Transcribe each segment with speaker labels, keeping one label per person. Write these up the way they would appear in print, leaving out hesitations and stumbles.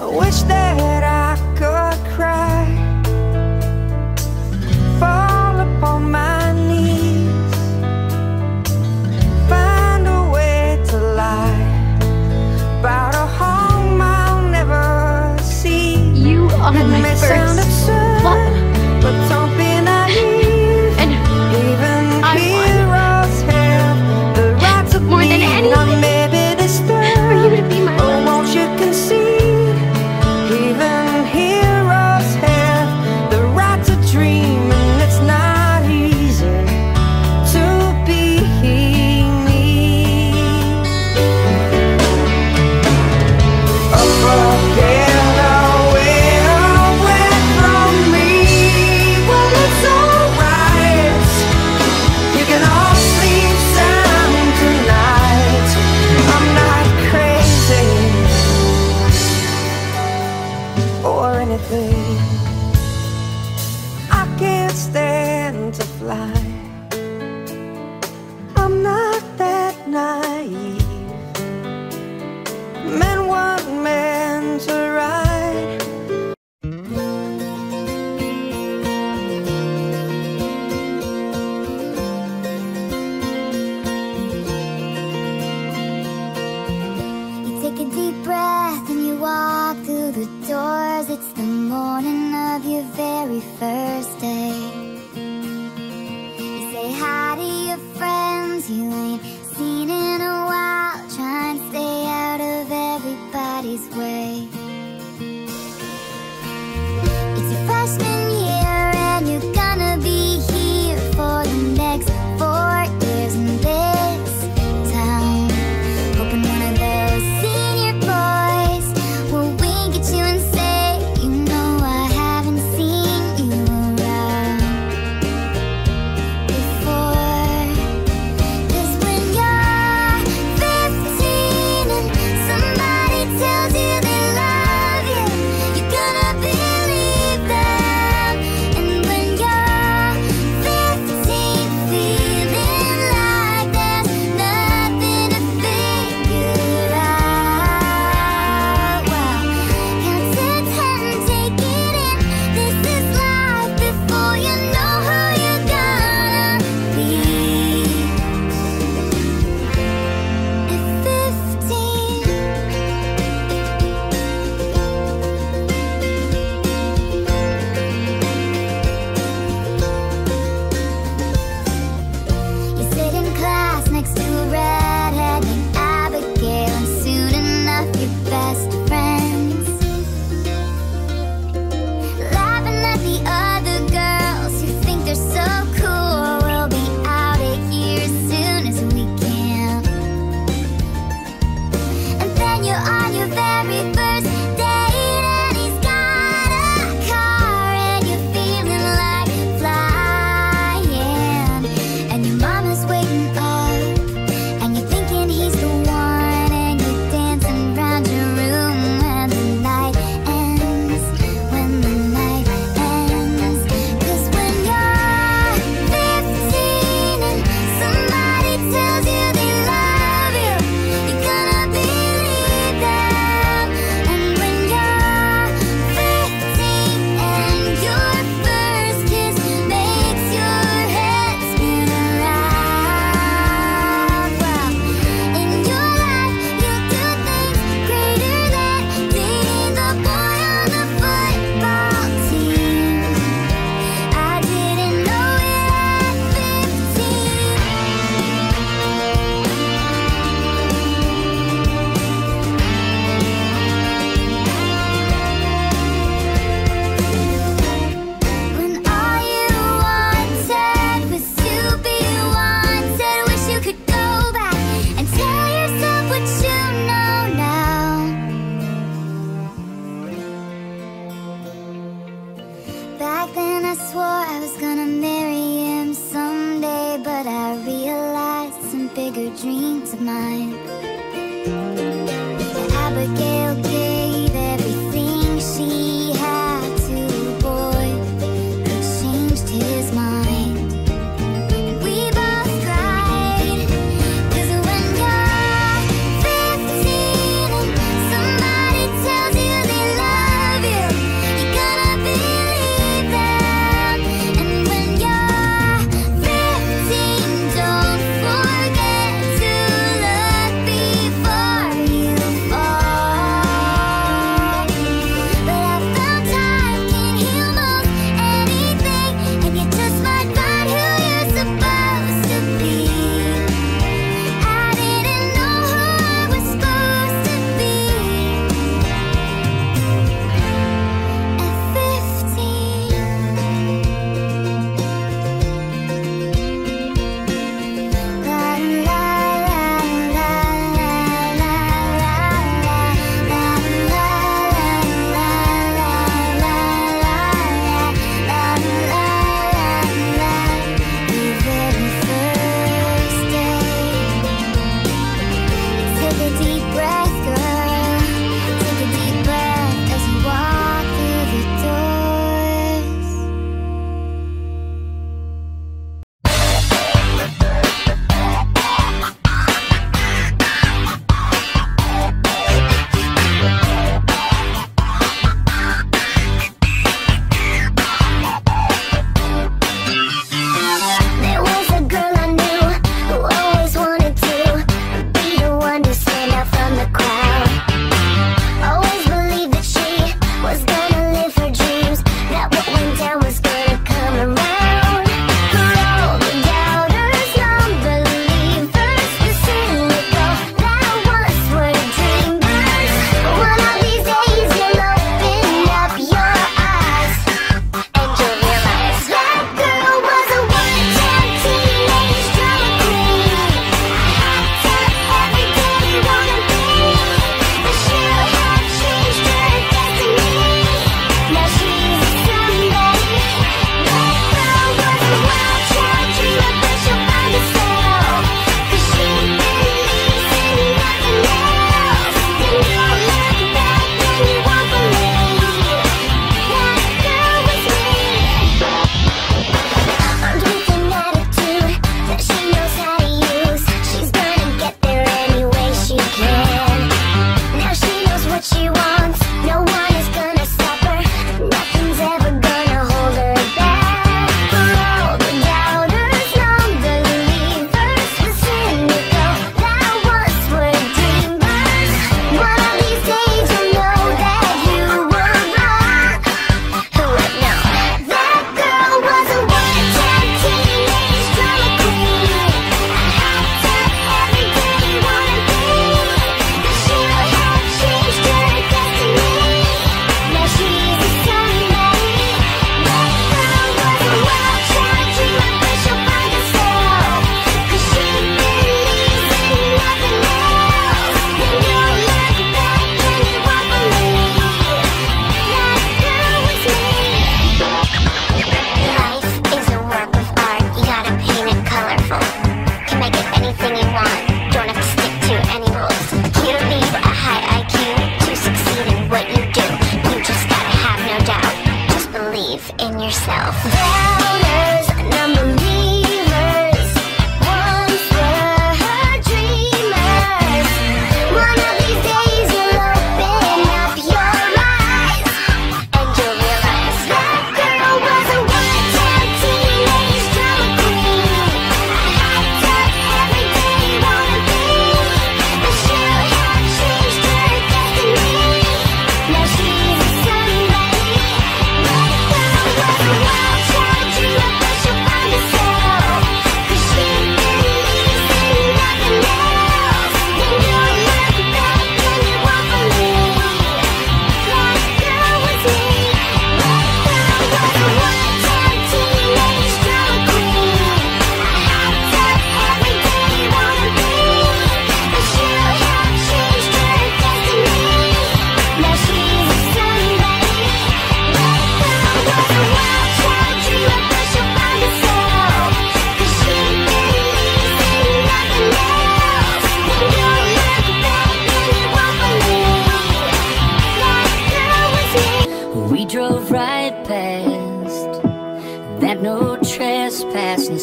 Speaker 1: wish that I could cry, fall upon my knees, find a way to lie about a home I'll never see.
Speaker 2: You are
Speaker 1: It
Speaker 2: my
Speaker 1: may
Speaker 2: first
Speaker 1: sound absurd,
Speaker 2: love.
Speaker 1: but don't be naive.
Speaker 2: And
Speaker 1: Even
Speaker 2: I want
Speaker 1: heroes have the right to
Speaker 2: more than
Speaker 1: bleed. I
Speaker 2: anything
Speaker 1: may be disturbed,
Speaker 2: for you to be my
Speaker 1: oh,
Speaker 2: love.
Speaker 1: won't you concede? Even heroes have the right to dream, and it's not easy to be me. Forget away from me. Well, it's alright. You can all sleep sound tonight. I'm not crazy or anything. I can't stand to fly. I'm not that naive. Men weren't meant to ride.
Speaker 3: You take a deep breath and you walk through the doors. It's the morning of your very first day. You say hi to your friends you ain't seen in a while. Try and stay out of everybody's way. It's your freshman year and you're gonna be here for the next 4 years in this town. Hoping one of those senior boys will wink at you and say, you know I haven't seen you around before. 'Cause when you're 15 and somebody tells you they love you, you're gonna believe that.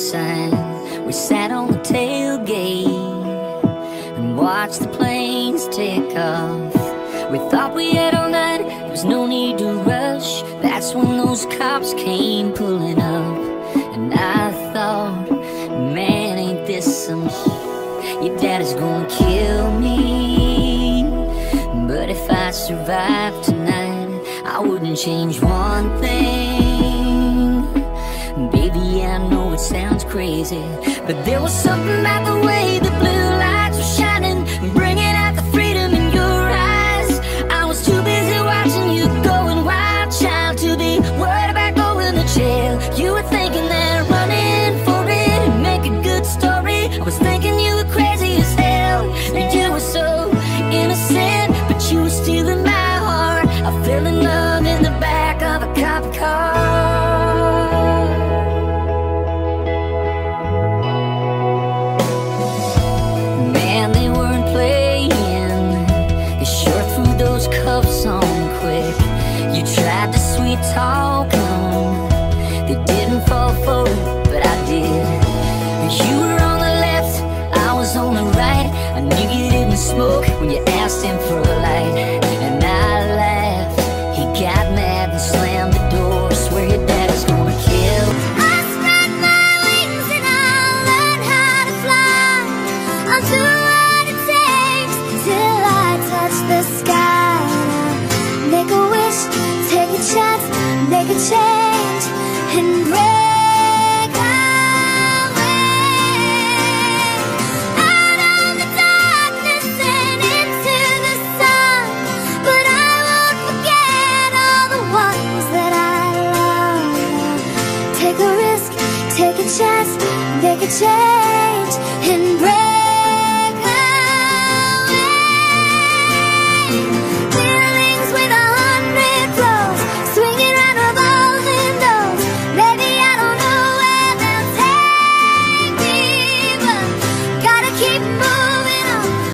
Speaker 2: sign. We sat on the tailgate and watched the planes take off. We thought we had all night, there was no need to rush. That's when those cops came pulling up. And I thought, man, ain't this some shit? Your daddy's gonna kill me. But if I survive tonight, I wouldn't change one thing. Baby, I know it sounds crazy, but there was something about the way the blue